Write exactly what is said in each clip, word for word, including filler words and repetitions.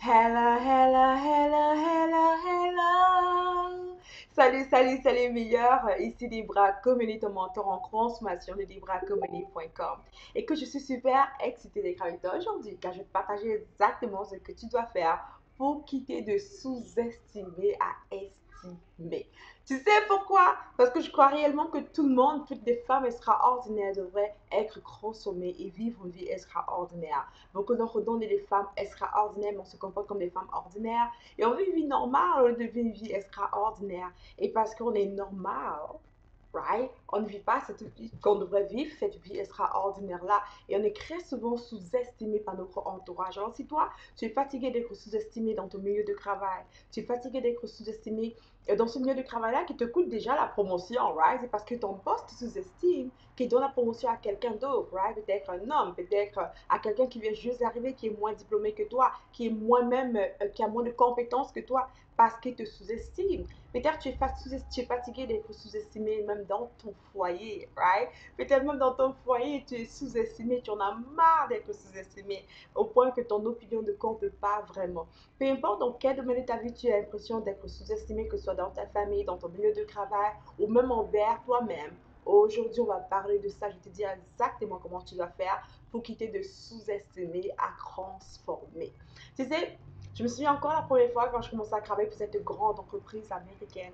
Hello, hello, hello, hello, hello. Salut, salut, salut meilleurs. Ici Debra Comedy, ton mentor en consommation de debra comedy point com. Et que je suis super excitée d'être avec toi aujourd'hui car je vais te partager exactement ce que tu dois faire pour quitter de sous-estimer à estimer. Tu sais pourquoi? Parce que je crois réellement que tout le monde, toutes les femmes extraordinaires devraient être consommées et vivre une vie extraordinaire. Beaucoup d'entre nous, on est des femmes extraordinaires, mais on se comporte comme des femmes ordinaires. Et on vit une vie normale au lieu de vivre une vie extraordinaire. Et parce qu'on est normal, right? On ne vit pas cette vie qu'on devrait vivre, cette vie extraordinaire-là. Et on est très souvent sous-estimé par notre entourage. Alors, si toi, tu es fatigué d'être sous-estimé dans ton milieu de travail, tu es fatigué d'être sous-estimé euh, dans ce milieu de travail-là qui te coûte déjà la promotion, right? C'est parce que ton boss te sous-estime qui donne la promotion à quelqu'un d'autre, right? Peut-être un homme, peut-être euh, à quelqu'un qui vient juste d'arriver, qui est moins diplômé que toi, qui est moins même, euh, qui a moins de compétences que toi, parce qu'il te sous-estime. Peut-être tu es, tu es fatigué d'être sous-estimé même dans ton foyer, right? Peut-être même dans ton foyer, tu es sous-estimé, tu en as marre d'être sous-estimé, au point que ton opinion ne compte pas vraiment. Peu importe dans quel domaine de ta vie tu as l'impression d'être sous-estimé, que ce soit dans ta famille, dans ton milieu de travail, ou même envers toi-même. Aujourd'hui, on va parler de ça. Je te dis exactement comment tu dois faire pour quitter de sous-estimer à transformer. Tu sais, je me souviens encore la première fois quand je commençais à travailler pour cette grande entreprise américaine.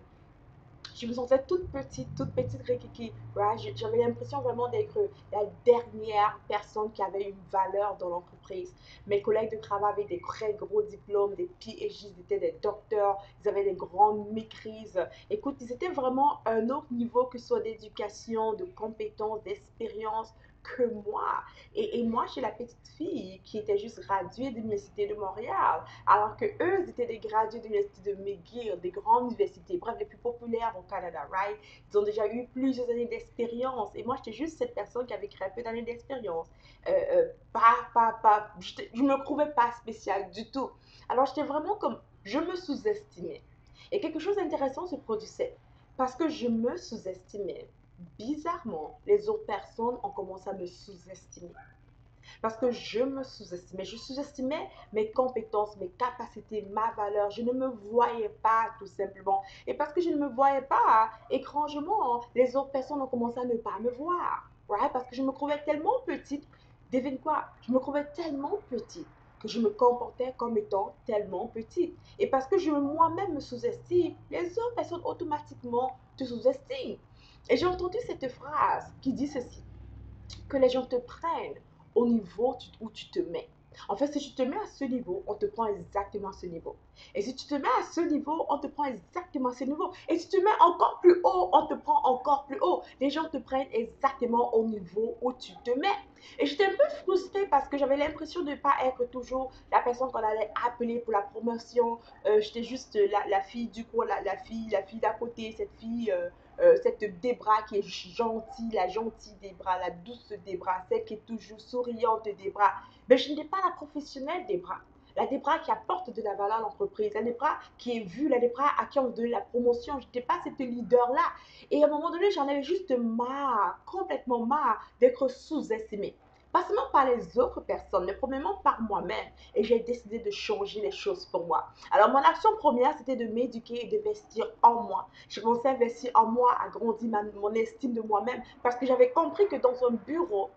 Je me sentais toute petite, toute petite Rikiki. Right? J'avais l'impression vraiment d'être la dernière personne qui avait une valeur dans l'entreprise. Mes collègues de travail avaient des très gros diplômes, des P H D, ils étaient des docteurs, ils avaient des grandes maîtrises. Écoute, ils étaient vraiment à un autre niveau que ce soit d'éducation, de compétences, d'expérience que moi. Et, et moi, j'ai la petite fille qui était juste graduée de l'Université de Montréal, alors que eux étaient des gradués de l'Université de McGill, des grandes universités, bref, les plus populaires au Canada, right? Ils ont déjà eu plusieurs années d'expérience. Et moi, j'étais juste cette personne qui avait très peu d'années d'expérience. Euh, euh, pas, pas, pas, je ne me trouvais pas spéciale du tout. Alors, j'étais vraiment comme, je me sous-estimais. Et quelque chose d'intéressant se produisait. Parce que je me sous-estimais, bizarrement, les autres personnes ont commencé à me sous-estimer. Parce que je me sous-estimais. Je sous-estimais mes compétences, mes capacités, ma valeur. Je ne me voyais pas tout simplement. Et parce que je ne me voyais pas, étrangement, les autres personnes ont commencé à ne pas me voir. Right? Parce que je me trouvais tellement petite. Devine quoi? Je me trouvais tellement petite que je me comportais comme étant tellement petite. Et parce que je moi-même me sous-estime, les autres personnes automatiquement te sous-estiment. Et j'ai entendu cette phrase qui dit ceci, que les gens te prennent au niveau où tu te mets. En fait, si tu te mets à ce niveau, on te prend exactement à ce niveau. Et si tu te mets à ce niveau, on te prend exactement à ce niveau. Et si tu te mets encore plus haut, on te prend encore plus haut. Les gens te prennent exactement au niveau où tu te mets. Et j'étais un peu frustrée parce que j'avais l'impression de ne pas être toujours la personne qu'on allait appeler pour la promotion. Euh, j'étais juste la, la, fille du coin, la, la fille, la fille d'à côté, cette fille euh, euh, cette Debra qui est gentille, la gentille Debra, la douce Debra, celle qui est toujours souriante Debra. Mais je n'étais pas la professionnelle Debra. La Debra qui apporte de la valeur à l'entreprise, la Debra qui est vue, la Debra à qui on donne la promotion. Je n'étais pas cette leader-là. Et à un moment donné, j'en avais juste marre, complètement marre d'être sous-estimée. Pas seulement par les autres personnes, mais premièrement par moi-même. Et j'ai décidé de changer les choses pour moi. Alors, mon action première, c'était de m'éduquer et d'investir en moi. J'ai commencé à investir en moi, à grandir ma, mon estime de moi-même parce que j'avais compris que dans un bureau,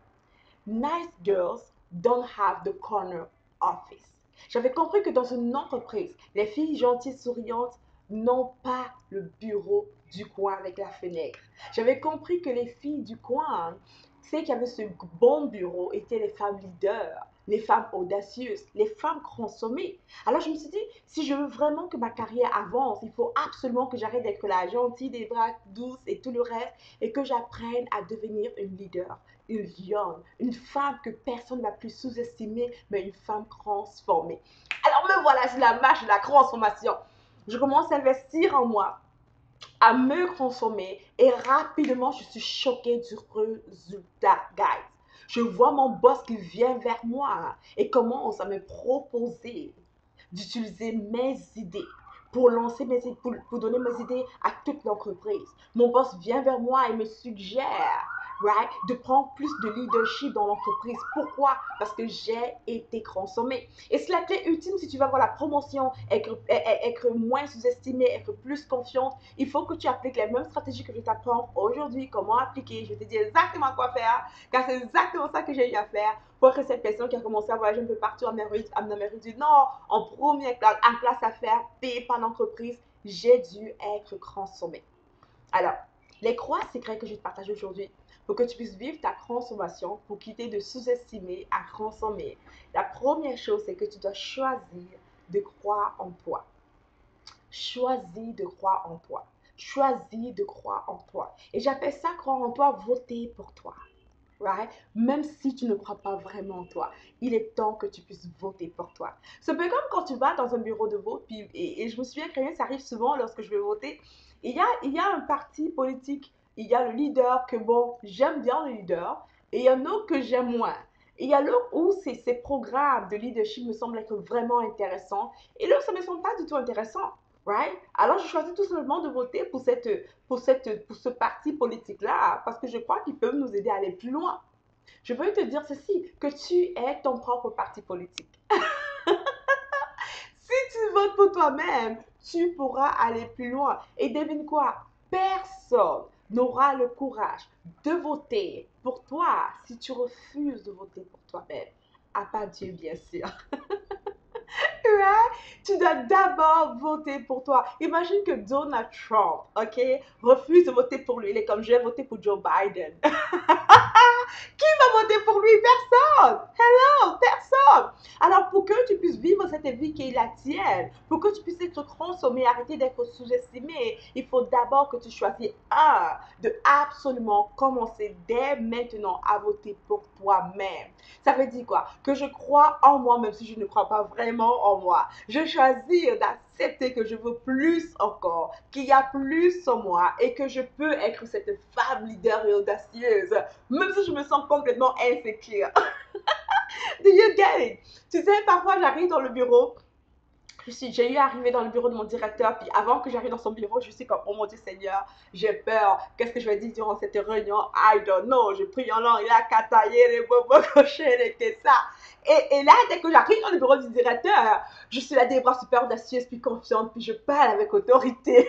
nice girls don't have the corner office. J'avais compris que dans une entreprise, les filles gentilles, souriantes n'ont pas le bureau du coin avec la fenêtre. J'avais compris que les filles du coin, celles qui avaient ce bon bureau, étaient les femmes leaders, les femmes audacieuses, les femmes consommées. Alors je me suis dit, si je veux vraiment que ma carrière avance, il faut absolument que j'arrête d'être la gentille, des bras douces et tout le reste, et que j'apprenne à devenir une leader, une lionne, une femme que personne ne va plus sous-estimer, mais une femme transformée. Alors me voilà sur la marche de la transformation. Je commence à investir en moi, à me transformer et rapidement je suis choquée du résultat, guys. Je vois mon boss qui vient vers moi et commence à me proposer d'utiliser mes idées pour lancer mes pour, pour donner mes idées à toute l'entreprise. Mon boss vient vers moi et me suggère right? De prendre plus de leadership dans l'entreprise. Pourquoi? Parce que j'ai été consommée. Et c'est la clé ultime si tu veux avoir la promotion, être, être moins sous-estimé, être plus confiante. Il faut que tu appliques les mêmes stratégies que je t'apprends aujourd'hui, comment appliquer. Je vais te dire exactement quoi faire, car c'est exactement ça que j'ai eu à faire pour que cette personne qui a commencé à voyager un peu partout en Amérique, en Amérique du Nord, en première classe, en place à faire, payé par l'entreprise, j'ai dû être consommée. Alors, les trois secrets que je vais te partager aujourd'hui pour que tu puisses vivre ta transformation, pour quitter de sous-estimer à consommer. La première chose, c'est que tu dois choisir de croire en toi. Choisis de croire en toi. Choisis de croire en toi. Et j'appelle ça croire en toi, voter pour toi. Right? Même si tu ne crois pas vraiment en toi, il est temps que tu puisses voter pour toi. C'est un peu comme quand tu vas dans un bureau de vote, puis, et, et je me souviens que ça arrive souvent lorsque je vais voter. Il y a, il y a un parti politique, il y a le leader que, bon, j'aime bien le leader, et il y a un autre que j'aime moins. Et il y a l'autre où ces, ces programmes de leadership me semblent être vraiment intéressants, et l'autre, ça ne me semble pas du tout intéressant. Right? Alors, je choisis tout simplement de voter pour, cette, pour, cette, pour ce parti politique-là parce que je crois qu'ils peuvent nous aider à aller plus loin. Je veux te dire ceci, que tu es ton propre parti politique. Si tu votes pour toi-même, tu pourras aller plus loin. Et devine quoi? Personne n'aura le courage de voter pour toi si tu refuses de voter pour toi-même. À part Dieu, bien sûr. Right? Tu dois d'abord voter pour toi. Imagine que Donald Trump, ok, refuse de voter pour lui. Il est comme, je vais voter pour Joe Biden. Qui va voter pour lui? Personne. Hello, personne. Alors, pour que tu puisses vivre cette vie qui est la tienne, pour que tu puisses être consommé, arrêter d'être sous-estimé, il faut d'abord que tu choisisses un, de absolument commencer dès maintenant à voter pour toi-même. Ça veut dire quoi? Que je crois en moi, même si je ne crois pas vraiment en moi. Je choisis d'accepter que je veux plus encore, qu'il y a plus en moi et que je peux être cette femme leader et audacieuse, même si je me sens complètement insécure. Do you get it? Tu sais, parfois j'arrive dans le bureau, j'ai eu à arriver dans le bureau de mon directeur, puis avant que j'arrive dans son bureau, je suis comme, oh mon Dieu Seigneur, j'ai peur, qu'est-ce que je vais dire durant cette réunion? I don't know, je prie en langue, il a kataillé les bobos cochés, les ça. Et, et là, dès que j'arrive dans le bureau du directeur, je suis là des bras super audacieuse, puis confiante, puis je parle avec autorité.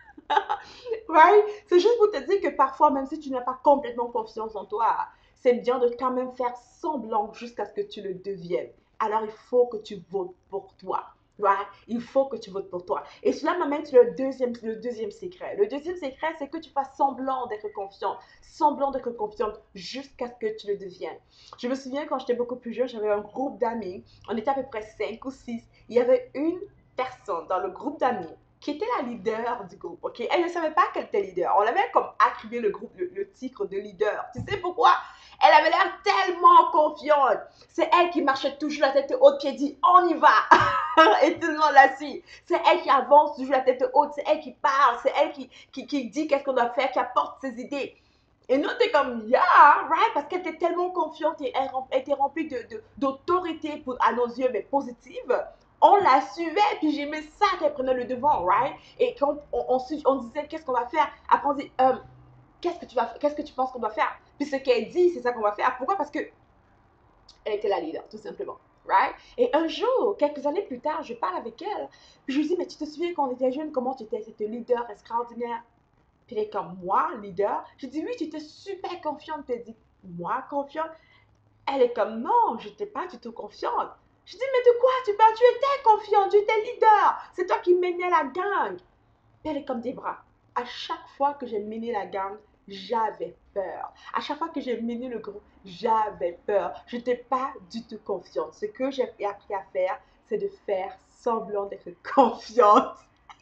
Right? C'est juste pour te dire que parfois, même si tu n'as pas complètement confiance en toi, c'est bien de quand même faire semblant jusqu'à ce que tu le deviennes. Alors, il faut que tu votes pour toi. Right? Il faut que tu votes pour toi. Et cela m'amène sur le deuxième, le deuxième secret. Le deuxième secret, c'est que tu fasses semblant d'être confiant, semblant d'être confiante jusqu'à ce que tu le deviennes. Je me souviens quand j'étais beaucoup plus jeune, j'avais un groupe d'amis. On était à peu près cinq ou six. Il y avait une personne dans le groupe d'amis qui était la leader du groupe, ok? Elle ne savait pas qu'elle était leader. On avait comme attribué le groupe le, le titre de leader. Tu sais pourquoi? Elle avait l'air tellement confiante. C'est elle qui marchait toujours la tête haute, qui dit on y va. Et tout le monde la suit. C'est elle qui avance toujours la tête haute. C'est elle qui parle. C'est elle qui, qui, qui dit qu'est-ce qu'on doit faire, qui apporte ses idées. Et nous, t'es comme, yeah, right? Parce qu'elle était tellement confiante et elle était remplie de, de, d'autorité à nos yeux, mais positive. On la suivait, puis j'aimais ça qu'elle prenait le devant, right? Et quand on, on, on, on disait, qu'est-ce qu'on va faire? Après, on dit, euh, qu'est-ce que tu vas, qu'est-ce que tu penses qu'on doit faire? Puis ce qu'elle dit, c'est ça qu'on va faire. Pourquoi? Parce que elle était la leader, tout simplement. Right? Et un jour, quelques années plus tard, je parle avec elle. Puis je lui dis, mais tu te souviens quand on était jeune, comment tu étais cette leader extraordinaire? Puis elle est comme, moi, leader? Je dis, oui, tu étais super confiante. Puis elle dit, moi, confiante? Elle est comme, non, je n'étais pas du tout confiante. Je dis, mais de quoi tu parles? Tu étais confiante, tu étais leader. C'est toi qui menais la gang. Puis elle est comme des bras. À chaque fois que j'ai mené la gang, j'avais peur. À chaque fois que j'ai mené le groupe, j'avais peur. Je n'étais pas du tout confiante. Ce que j'ai appris à faire, c'est de faire semblant d'être confiante.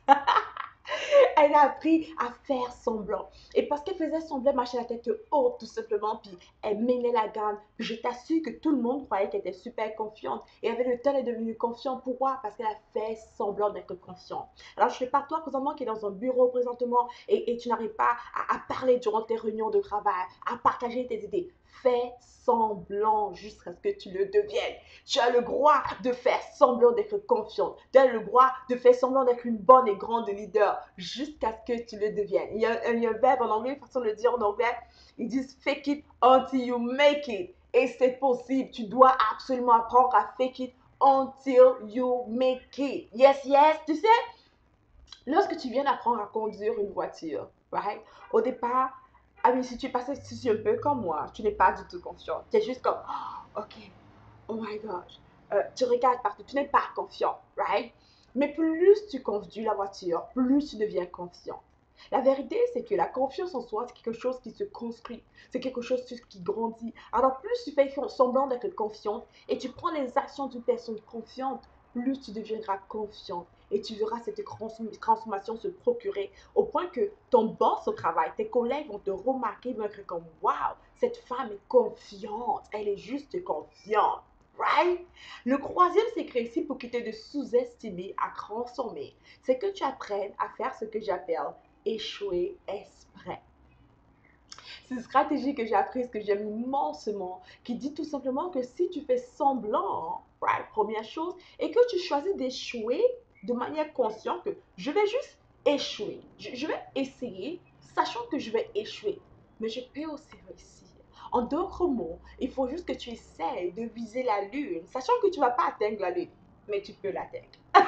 Elle a appris à faire semblant. Et parce qu'elle faisait semblant, marcher la tête haute, tout simplement, puis elle menait la gamme. Je t'assure que tout le monde croyait qu'elle était super confiante. Et avec le temps, elle est devenue confiante. Pourquoi? Parce qu'elle a fait semblant d'être confiante. Alors, je fais pas toi, présentement, qui est dans un bureau présentement et, et tu n'arrives pas à, à parler durant tes réunions de travail, à partager tes idées. Fais semblant jusqu'à ce que tu le deviennes. Tu as le droit de faire semblant d'être confiante. Tu as le droit de faire semblant d'être une bonne et grande leader jusqu'à ce que tu le deviennes. Il y a, il y a un verbe en anglais, une façon de le dire en anglais. Ils disent fake it until you make it. Et c'est possible. Tu dois absolument apprendre à fake it until you make it. Yes, yes. Tu sais, lorsque tu viens d'apprendre à conduire une voiture, right? Au départ, ah oui, si tu passes si un peu comme moi, tu n'es pas du tout confiant. Tu es juste comme, oh, ok, oh my gosh. Euh, tu regardes partout, tu n'es pas confiant, right? Mais plus tu conduis la voiture, plus tu deviens confiant. La vérité, c'est que la confiance en soi, c'est quelque chose qui se construit. C'est quelque chose qui grandit. Alors, plus tu fais semblant d'être confiante et tu prends les actions d'une personne confiante, plus tu deviendras confiante et tu verras cette transformation se procurer au point que ton boss au travail, tes collègues vont te remarquer, vont être comme « Wow, cette femme est confiante, elle est juste confiante. » Right? Le troisième secret ici pour quitter de sous-estimer à transformer, c'est que tu apprennes à faire ce que j'appelle échouer exprès. C'est une stratégie que j'ai apprise, que j'aime immensement, qui dit tout simplement que si tu fais semblant, right, première chose, et que tu choisis d'échouer de manière consciente, que je vais juste échouer, je, je vais essayer, sachant que je vais échouer, mais je peux aussi réussir. En d'autres mots, il faut juste que tu essaies de viser la lune, sachant que tu ne vas pas atteindre la lune, mais tu peux l'atteindre.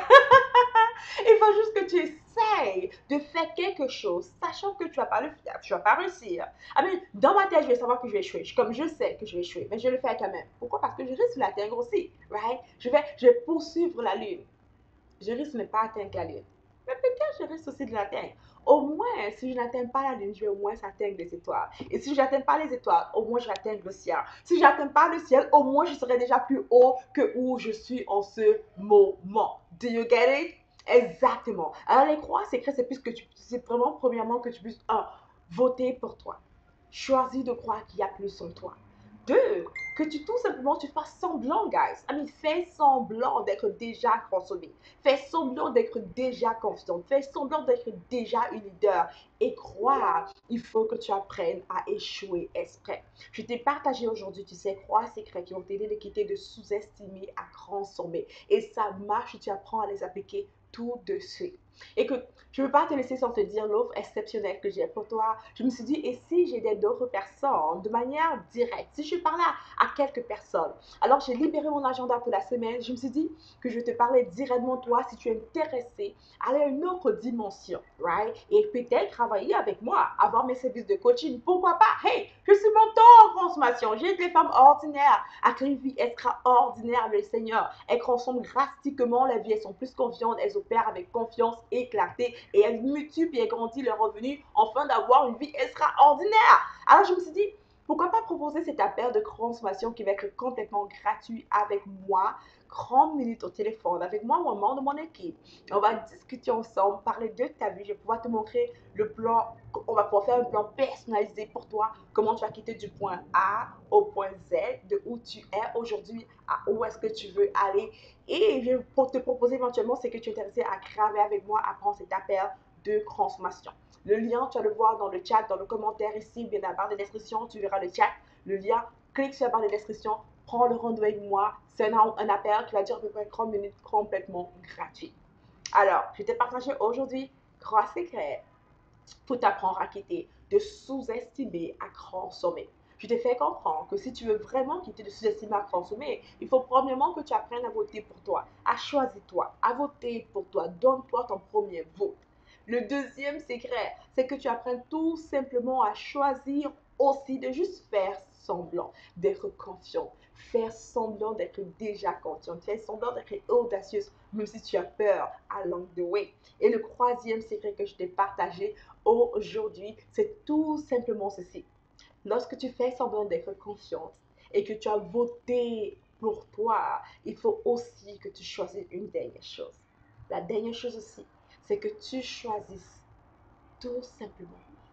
Il faut juste que tu essayes de faire quelque chose, sachant que tu ne vas pas le faire, tu ne vas pas réussir. I mean, dans ma tête, je vais savoir que je vais échouer. Comme je sais que je vais échouer, mais je vais le faire quand même. Pourquoi? Parce que je risque de l'atteindre aussi, right? Je vais, je vais poursuivre la lune. Je risque de ne pas atteindre la lune. Mais peut-être je risque aussi de l'atteindre. Au moins, si je n'atteins pas la lune, je vais au moins atteindre les étoiles. Et si je n'atteins pas les étoiles, au moins je vais atteindre le ciel. Si je n'atteins pas le ciel, au moins je serai déjà plus haut que où je suis en ce moment. Do you get it? Exactement. Alors les croix secrets, c'est plus que tu, c'est vraiment premièrement que tu puisses, un, voter pour toi. Choisis de croire qu'il y a plus en toi. Deux, que tu tout simplement tu fasses semblant, guys. I mean, fais semblant d'être déjà consommé. Fais semblant d'être déjà confiant. Fais semblant d'être déjà une leader. Et croire, il faut que tu apprennes à échouer exprès. Je t'ai partagé aujourd'hui, tu sais, trois secrets qui vont t'aider de quitter de sous-estimer à transformer. Et ça marche, tu apprends à les appliquer tout de suite. Écoute, je ne veux pas te laisser sans te dire l'offre exceptionnelle que j'ai pour toi. Je me suis dit, et si j'aidais d'autres personnes de manière directe, si je parlais à quelques personnes. Alors, j'ai libéré mon agenda pour la semaine. Je me suis dit que je vais te parler directement de toi si tu es intéressé à aller à une autre dimension, right? Et peut-être travailler avec moi, avoir mes services de coaching. Pourquoi pas? Hey, je suis mentor en transformation. J'aide les femmes ordinaires à créer une vie extraordinaire avec le Seigneur. Elles transforment drastiquement la vie. Elles sont plus confiantes. Elles opèrent avec confiance et clarté. Et elles multiplient et grandissent leurs revenus afin d'avoir une vie extraordinaire. Alors, je me suis dit, pourquoi pas proposer cet appel de transformation qui va être complètement gratuit avec moi, trente minutes au téléphone, avec moi ou un membre de mon équipe. On va discuter ensemble, parler de ta vie. Je vais pouvoir te montrer le plan, on va pouvoir faire un plan personnalisé pour toi, comment tu vas quitter du point A au point Z, de où tu es aujourd'hui à où est-ce que tu veux aller. Et je vais te proposer éventuellement, c'est que tu es intéressé à graver avec moi, à prendre cet appel de transformation. Le lien, tu vas le voir dans le chat, dans le commentaire ici, bien dans la barre de description, tu verras le chat, le lien, clique sur la barre de description, prends le rendez-vous avec moi, c'est un, un appel qui va durer à peu près trente minutes, complètement gratuit. Alors, je t'ai partagé aujourd'hui trois secrets pour t'apprendre à quitter de sous-estimer à consommer. Je t'ai fait comprendre que si tu veux vraiment quitter de sous-estimer à consommer, il faut premièrement que tu apprennes à voter pour toi, à choisir toi, à voter pour toi. Donne-toi ton premier vote. Le deuxième secret, c'est que tu apprennes tout simplement à choisir aussi de juste faire semblant d'être confiant, faire semblant d'être déjà confiant, faire semblant d'être audacieuse, même si tu as peur along the way. Et le troisième secret que je t'ai partagé aujourd'hui, c'est tout simplement ceci. Lorsque tu fais semblant d'être confiante et que tu as voté pour toi, il faut aussi que tu choisisses une dernière chose. La dernière chose aussi, c'est que tu choisisses tout simplement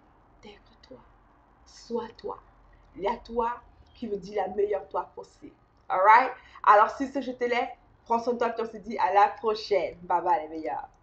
d'être toi. Sois toi. La toi qui veut dire la meilleure toi possible. Alright? Alors, si ce je te laisse, prends soin de toi et on se dit à la prochaine. Bye bye les meilleurs.